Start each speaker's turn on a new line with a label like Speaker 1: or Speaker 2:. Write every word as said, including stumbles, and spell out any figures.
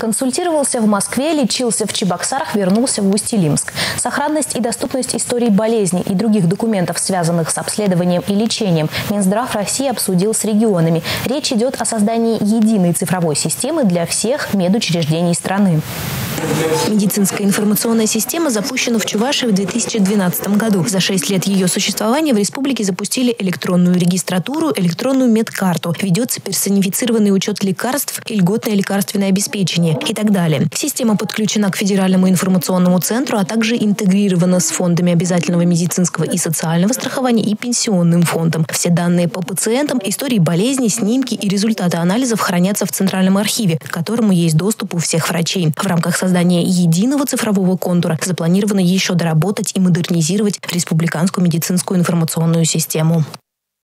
Speaker 1: Консультировался в Москве, лечился в Чебоксарах, вернулся в Усть-Илимск. Сохранность и доступность историй болезней и других документов, связанных с обследованием и лечением, Минздрав России обсудил с регионами. Речь идет о создании единой цифровой системы для всех медучреждений страны. Медицинская информационная система запущена в Чувашии в две тысячи двенадцатом году. За шесть лет ее существования в республике запустили электронную регистратуру, электронную медкарту. Ведется персонифицированный учет лекарств, льготное лекарственное обеспечение и так далее. Система подключена к федеральному информационному центру, а также интегрирована с фондами обязательного медицинского и социального страхования и пенсионным фондом. Все данные по пациентам, истории болезней, снимки и результаты анализов хранятся в Центральном архиве, к которому есть доступ у всех врачей. В рамках создания единого цифрового контура запланировано еще доработать и модернизировать республиканскую медицинскую информационную систему.